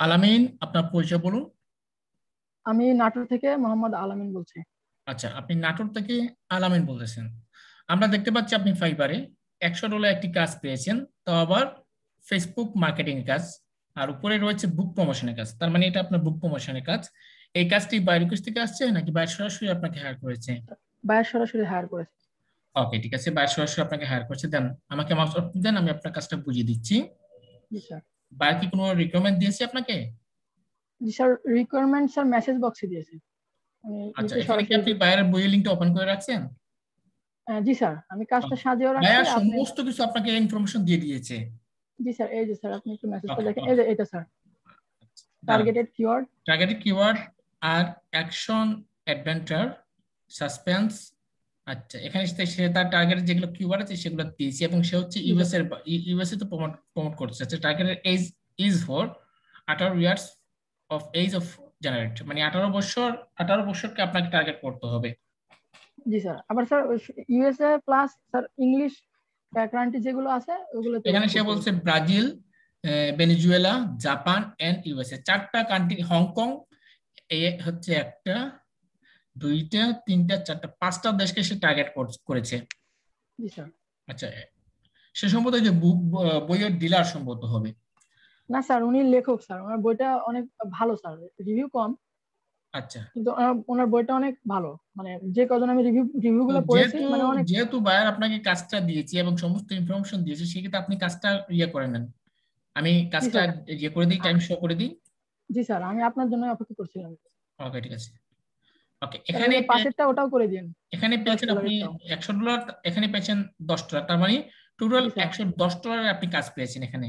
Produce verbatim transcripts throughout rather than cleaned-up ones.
আলামিন, আপনার পরিচয় বলুন। আমি নাটোর থেকে মোহাম্মদ আলামিন বলছি। আচ্ছা, আপনি নাটোর থেকে আলামিন বলতেছেন। আমরা দেখতে পাচ্ছি আপনি ফাইবারে একশো ডলার একটি কাজ পেয়েছেন, তো আবার ফেসবুক মার্কেটিং এর কাজ, আর উপরে রয়েছে বুক প্রমোশনের কাজ। তার মানে এটা আপনার বুক প্রমোশনের কাজ। এই কাজটি বাইরে কাছ থেকে আসছে নাকি বাইরে সরাসরি আপনাকে হায়ার করেছে? ভাইয়া সরাসরি হায়ার করেছে। ওকে, ঠিক আছে, বাইরে সরাসরি আপনাকে হায়ার করেছে। দেন আমাকে মাউস দেন, আমি আপনার কাজটা বুঝিয়ে দিচ্ছি। জি স্যার। বাইরে কি কোনো রিকমেন্ড দিয়েছে আপনাকে? জি স্যার, রিকোয়ারমেন্ট স্যার মেসেজ বক্সে দিয়েছে, আমি আচ্ছা, লিখে এখানে কি সরাসরি আপনি দিচ্ছি। বাইরের বইয়ের লিঙ্কটা ওপেন করে রাখছেন? আহ, জি স্যার, আমি কাজটা সাজিয়েও রাখছি ভাইয়া আপনি। সমস্ত কিছু আপনাকে ইনফরমেশন দিয়ে দিয়েছে। জি স্যার, এই যে স্যার আপনি একটু মেসেজটা ওকে, দেখেন, এই ওকে, যে এটা স্যার, দাঁড়ান। Targeted keyword. টার্গেটেড কিওয়ার্ড আর অ্যাকশন, অ্যাডভেঞ্চার, সাসপেন্স। আচ্ছা, এখানে সে সে তার টার্গেটের যেগুলো কিওয়ার্ড আছে সেগুলো দিয়েছে, এবং সে হচ্ছে জি স্যার। ইউএস এর, ইউএসএ তো প্রমোট প্রমোট করছে। আচ্ছা, টার্গেটের এজ ইজ ফর আঠারো years of age of generate, মানে আঠারো বছর, আঠারো বছরকে আপনাকে টার্গেট করতে হবে। জি স্যার, আবার sir USA plus sir English country যেগুলো আছে ওগুলোতে এখানে সে করতে বলছে বলছে। Brazil, ah, Venezuela, Japan and USA, চারটা কান্ট্রি, হংকং এ হচ্ছে একটা, দুইটা, তিনটা, চারটা, পাঁচটা দেশকে সে টার্গেট করেছে। জি স্যার। আচ্ছা, সে সম্ভবত এই যে বুক, বইয়ের ডিলার সম্ভবত হবে। না স্যার, উনি লেখক স্যার, ওনার বইটা অনেক ভালো স্যার, রিভিউ কম আচ্ছা, কিন্তু ওনার ওনার বইটা অনেক ভালো। মানে যে কজন আমি রিভিউ রিভিউ তো গুলো পড়েছি যেহেতু মানে অনেক। যেহেতু বায়ার আপনাকে কাজটা দিয়েছি এবং সমস্ত ইনফরমেশন দিয়েছে, সেক্ষেত্রে আপনি কাজটা ইয়ে করে নেন। আমি জি কাজটা স্যার। ইয়ে করে দিই, টাইম শো করে দিই। জি স্যার, আমি আপনার জন্য অপেক্ষা করছিলাম। ওকে, ঠিক আছে। ওকে, স্যার ওই এখানে যে পাশেরটা ওটাও করে দিন, এখানে দশ পেয়েছেন আপনি ডলারেরটাও। একশো ডলার, এখানে পেয়েছেন দশ ডলার, তার মানে টোটাল জি স্যার। একশো দশ ডলারের আপনি কাজ পেয়েছেন এখানে।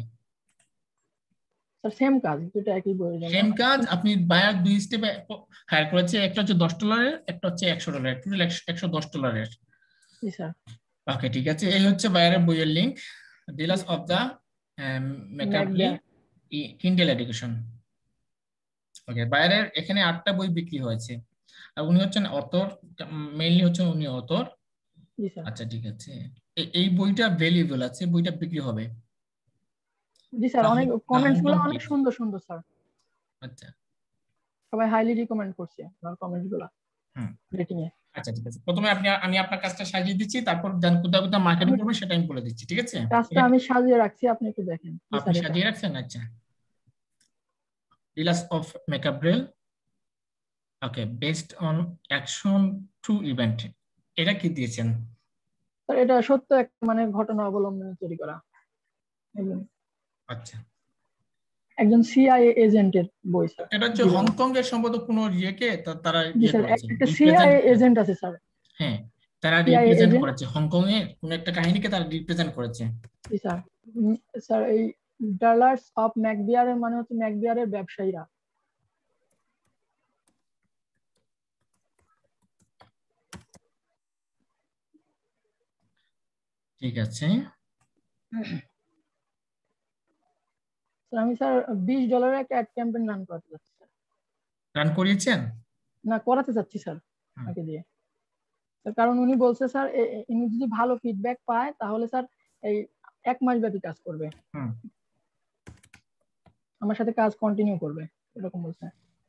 স্যার সেম কাজ, দুটো একই বইয়ের জন্য। সেম কাজ, কিন্তু আপনি বায়ার দুই স্টেপে হায়ার করেছে, একটা হচ্ছে দশ ডলারের, একটা হচ্ছে একশো ডলারের, টোটাল একশো দশ ডলারের। জি স্যার। ওকে, ঠিক আছে, এই হচ্ছে বায়ারের বইয়ের লিঙ্ক, জি ডিলার্স অফ স্যার। দা মেকাবলি ম্যাকবেয়ার। Kindle education. ওকে, বায়ারের এখানে আটটা বই বিক্রি হয়েছে, আর উনি হচ্ছেন অথর, মেইনলি হচ্ছেন উনি অথর। জি স্যার। আচ্ছা, ঠিক আছে, এ- এই বইটা ভ্যালুয়েবল আছে, বইটা বিক্রি হবে। জি স্যার, দা অনেক দা কমেন্টস গুলো হংকং অনেক কিড। সুন্দর সুন্দর স্যার। আচ্ছা, সবাই হাইলি রিকমেন্ড করছে আপনার কমেন্টস গুলা, হুম, রেটিং এ। আচ্ছা, ঠিক আছে, প্রথমে আপনি আমি আপনার কাজটা সাজিয়ে দিচ্ছি, তারপর দেন কোথাও কোথাও মার্কেটিং আমি করবেন সেটা আমি বলে দিচ্ছি, ঠিক আছে? কাজটা এখানে আমি সাজিয়ে রাখছি, আপনি একটু দেখেন। জি আপনি স্যার, এটা। সাজিয়ে রাখছেন, আচ্ছা। Dealers of macabre, okay, based on action to event, এটা কি দিয়েছেন? স্যার এটা সত্য এক মানে ঘটনা অবলম্বনে তৈরি করা। একজন আচ্ছা, একজন সিআইএ এজেন্টের বই স্যার, এটা হচ্ছে জীবনী। হংকং এর সম্ভবত কোন ইয়েকে তা- তারা জি ইয়ে স্যার, করেছে, একটা রিপ্রেজেন্ট সিআইএ করেছে। এজেন্ট আছে স্যার। হ্যাঁ, তারা সিআইএ রিপ্রেজেন্ট এজেন্ট। করেছে হংকং এর কোন একটা কাহিনীকে, তারা রিপ্রেজেন্ট করেছে। জি স্যার। উম, স্যার এই ডালার্স অফ ম্যাকবিয়ারের মানে হচ্ছে ম্যাকবিয়ারের ব্যবসায়ীরা। ঠিক আছে, স্যার আমি স্যার বিশ ডলারের একটা অ্যাড ক্যাম্পেইন রান করতে চাচ্ছি স্যার। রান করিয়েছেন? না, করাতে চাচ্ছি স্যার হুম, তাকে দিয়ে। স্যার কারণ উনি বলছে স্যার এ- এ- উনি যদি ভালো ফিডব্যাক পায় তাহলে স্যার এই এক মাস ব্যাপী কাজ করবে, হুম, আমার সাথে কাজ কন্টিনিউ করবে, এরকম বলছে।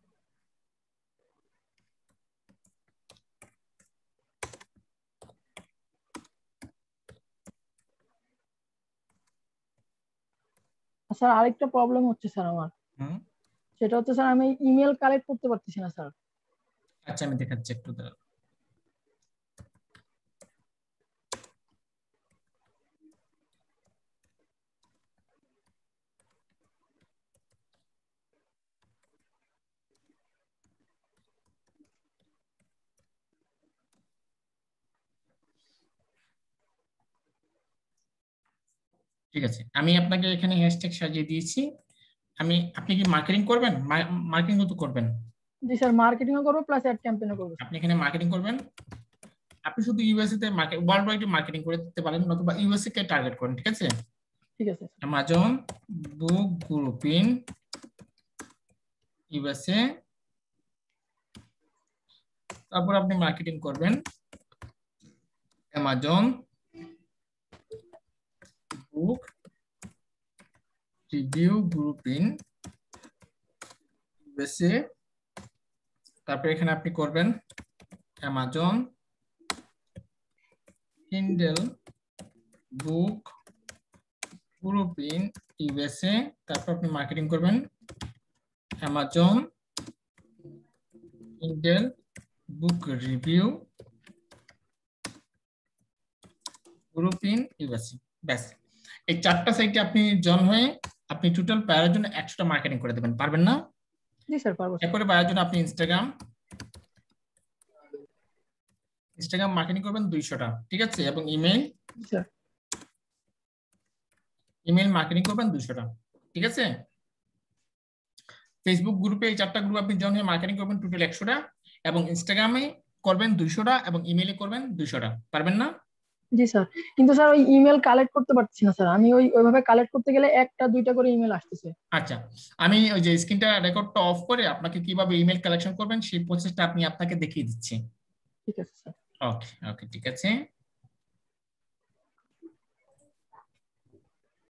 আর স্যার আরেকটা প্রবলেম হচ্ছে স্যার আমার, হুম। সেটা হচ্ছে স্যার আমি ইমেল কালেক্ট করতে পারতেছি না স্যার। আচ্ছা, আমি দেখাচ্ছি একটু দাঁড়ান। ঠিক আছে, আমি আপনাকে এখানে হ্যাশট্যাগ সাজিয়ে দিয়েছি। আমি আপনি কি মার্কেটিং করবেন? মার্কেটিং তো করবেন। জি স্যার, মার্কেটিংও করবো প্লাস অ্যাড ক্যাম্পেইনও করবো স্যার। আপনি এখানে মার্কেটিং করবেন। আপনি শুধু ইউএসএ তে মার্কেট, ওয়ার্ল্ড ওয়াইড মার্কেটিং করে দিতে পারেন, অথবা ইউএসএ কে টার্গেট করেন, ঠিক আছে? ঠিক আছে sir. Amazon book group in USA, তারপর আপনি মার্কেটিং করবেন Amazon book review group in USA, তারপর এখানে আপনি করবেন Amazon Kindle book group in USA, তারপর আপনি মার্কেটিং করবেন Amazon Kindle book review group in USA. ব্যাস, এই চারটা সাইটে আপনি জন হয়ে আপনি টোটাল পাওয়ার জন্য একশোটা মার্কেটিং করে দেবেন, পারবেন না? জি স্যার পারবো। এরপরে পাওয়ার জন্য আপনি ইনস্টাগ্রাম ইনস্টাগ্রাম মার্কেটিং করবেন দুইশোটা, ঠিক আছে, এবং ইমেল স্যার ইমেল মার্কেটিং করবেন দুইশোটা, ঠিক আছে। ফেসবুক গ্রুপে এই চারটা গ্রুপ আপনি জন হয়ে মার্কেটিং করবেন টোটাল একশোটা, এবং ইনস্টাগ্রামে করবেন দুইশোটা, এবং ইমেইলে করবেন দুইশোটা, পারবেন না? জি স্যার, কিন্তু স্যার ওই ইমেল কালেক্ট করতে পারছি না স্যার, আমি ওই ওইভাবে কালেক্ট করতে গেলে একটা দুইটা করে ইমেল আসতেছে। আচ্ছা, আমি ওই যে স্ক্রিনটা রেকর্ডটা অফ করে আপনাকে কিভাবে ইমেল কালেকশন করবেন সেই প্রসেসটা আপনি আপনাকে দেখিয়ে দিচ্ছি। ঠিক আছে স্যার। ওকে ওকে ঠিক আছে।